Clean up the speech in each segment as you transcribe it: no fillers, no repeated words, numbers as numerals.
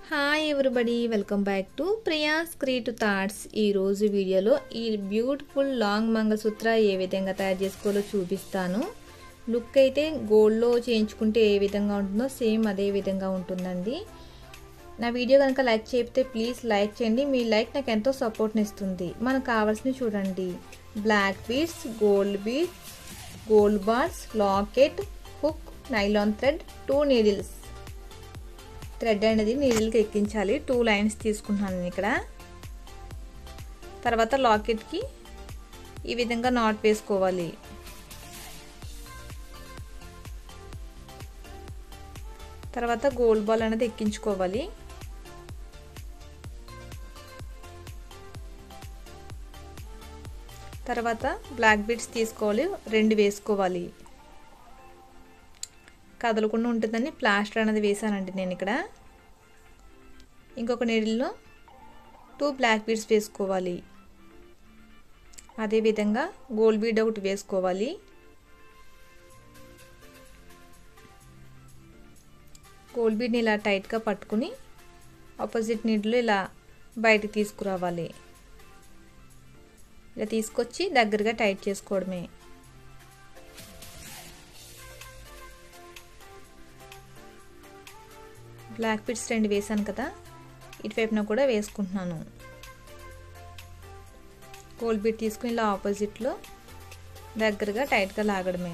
Hi everybody, welcome back to Priya's creative thoughts. ఈరోజు వీడియోలో ఈ బ్యూటిఫుల్ లాంగ్ మంగళసూత్ర ఏ విధంగా తయారు చేసుకోవాలో చూపిస్తాను. లుక్ అయితే గోల్డ్లో చేయించుకుంటే ఏ విధంగా ఉంటుందో సేమ్ అదే విధంగా ఉంటుందండి. నా వీడియో కనుక లైక్ చేయకపోతే ప్లీజ్ లైక్ చేయండి. మీ లైక్ నాకు ఎంతో సపోర్ట్ని ఇస్తుంది. మనకు కావాల్సినవి చూడండి: black beads, gold bars, locket, hook, nylon thread, 2 needles. Thread అనేది నీడిల్కి ఎక్కించాలి. 2 లైన్స్ తీసుకుంటున్నాను ఇక్కడ. తర్వాత లాకెట్కి ఈ విధంగా నాట్ వేసుకోవాలి. తర్వాత గోల్డ్ బాల్ అనేది ఎక్కించుకోవాలి. తర్వాత బ్లాక్ బీడ్స్ తీసుకోవాలి, 2 వేసుకోవాలి. కదలకుండా ఉంటుందని ప్లాస్టర్ అనేది వేసానండి నేను ఇక్కడ. ఇంకొక నీడిల్లో 2 బ్లాక్ బీడ్స్ వేసుకోవాలి. అదేవిధంగా గోల్డ్ బీడ్ ఒకటి వేసుకోవాలి. గోల్డ్ బీడ్ని ఇలా టైట్గా పట్టుకుని ఆపోజిట్ నీడిల్లో ఇలా బయటికి తీసుకురావాలి. ఇలా తీసుకొచ్చి దగ్గరగా టైట్ చేసుకోవడమే. బ్లాక్ బీడ్స్ 2 వేసాను కదా, ఇటువైపున కూడా వేసుకుంటున్నాను. గోల్డ్ బీడ్ తీసుకుని ఇలా ఆపోజిట్లో దగ్గరగా టైట్గా లాగడమే.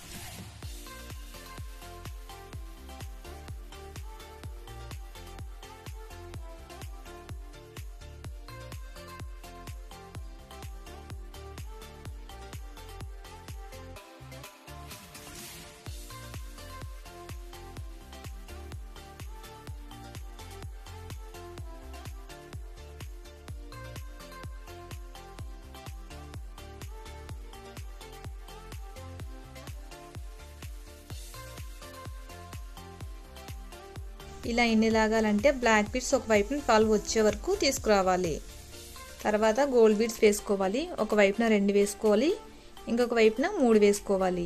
ఇలా ఎన్ని లాగాలంటే బ్లాక్ బీడ్స్ ఒక వైపున 12 వచ్చే వరకు తీసుకురావాలి. తర్వాత గోల్డ్ బీడ్స్ వేసుకోవాలి. ఒక వైపున 2 వేసుకోవాలి, ఇంకొక వైపున 3 వేసుకోవాలి.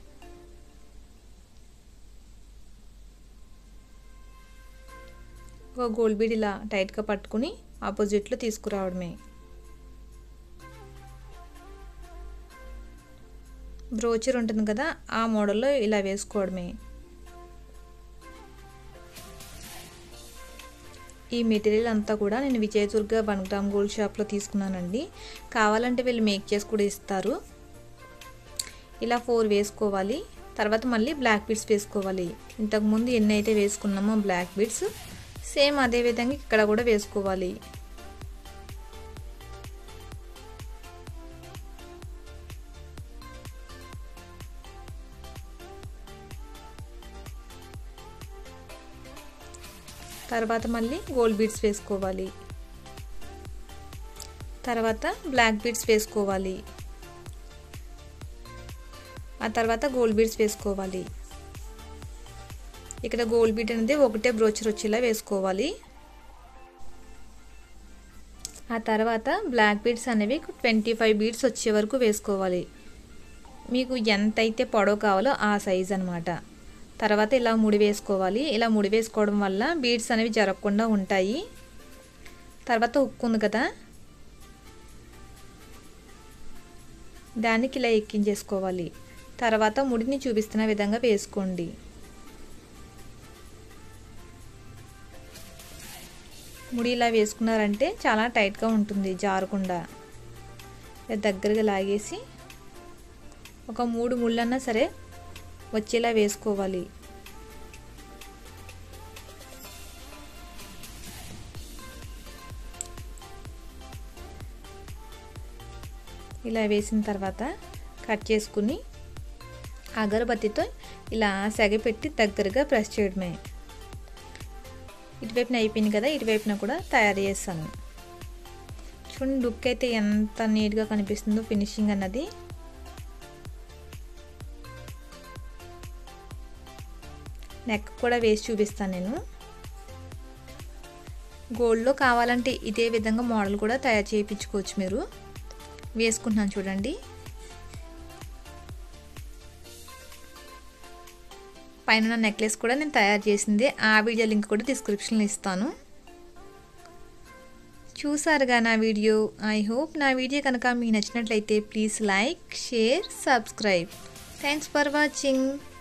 ఒక గోల్డ్ బీడ్ ఇలా టైట్గా పట్టుకుని ఆపోజిట్లో తీసుకురావడమే. బ్రోచర్ ఉంటుంది కదా, ఆ మోడల్లో ఇలా వేసుకోవడమే. ఈ మెటీరియల్ అంతా కూడా నేను విజయదుర్గ 1 గ్రామ్ గోల్డ్ షాప్లో తీసుకున్నానండి. కావాలంటే వీళ్ళు మేక్ చేసి కూడా ఇస్తారు. ఇలా 4 వేసుకోవాలి. తర్వాత మళ్ళీ బ్లాక్ బీడ్స్ వేసుకోవాలి. ఇంతకుముందు ఎన్ని అయితే వేసుకున్నామో బ్లాక్ బీడ్స్ సేమ్ అదే విధంగా ఇక్కడ కూడా వేసుకోవాలి. తర్వాత మళ్ళీ గోల్డ్ బీడ్స్ వేసుకోవాలి. తర్వాత బ్లాక్ బీడ్స్ వేసుకోవాలి. ఆ తర్వాత గోల్డ్ బీడ్స్ వేసుకోవాలి. ఇక్కడ గోల్డ్ బీడ్ అనేది ఒకటే బ్రోచర్ వచ్చేలా వేసుకోవాలి. ఆ తర్వాత బ్లాక్ బీడ్స్ అనేవి 25 బీడ్స్ వచ్చే వరకు వేసుకోవాలి. మీకు ఎంతైతే పొడవు కావాలో ఆ సైజ్ అన్నమాట. తర్వాత ఇలా 3 వేసుకోవాలి. ఇలా 3 వేసుకోవడం వల్ల బీడ్స్ అనేవి జరగకుండా ఉంటాయి. తర్వాత హుక్ ఉంది కదా, దానికి ఇలా ఎక్కించేసుకోవాలి. తర్వాత ముడిని చూపిస్తున్న విధంగా వేసుకోండి. ముడి ఇలా వేసుకున్నారంటే చాలా టైట్గా ఉంటుంది, జారకుండా. దగ్గరగా లాగేసి ఒక 3 ముళ్ళన్నా సరే వచ్చేలా వేసుకోవాలి. ఇలా వేసిన తర్వాత కట్ చేసుకుని అగరబత్తితో ఇలా సెగపెట్టి దగ్గరగా ప్రెస్ చేయడమే. ఇటువైపున అయిపోయింది కదా, ఇటువైపున కూడా తయారు చేస్తాను. చూడండి లుక్ అయితే ఎంత నీట్గా కనిపిస్తుందో ఫినిషింగ్ అన్నది. నెక్ కూడా వేసి చూపిస్తాను నేను. గోల్డ్లో కావాలంటే ఇదే విధంగా మోడల్ కూడా తయారు చేయించుకోవచ్చు మీరు. వేసుకుంటున్నాను చూడండి. పైన నెక్లెస్ కూడా నేను తయారు చేసింది. ఆ వీడియో లింక్ కూడా డిస్క్రిప్షన్లో ఇస్తాను. చూసారుగా నా వీడియో. ఐ హోప్ నా వీడియో కనుక మీకు నచ్చినట్లయితే please like, share, subscribe. Thanks for watching.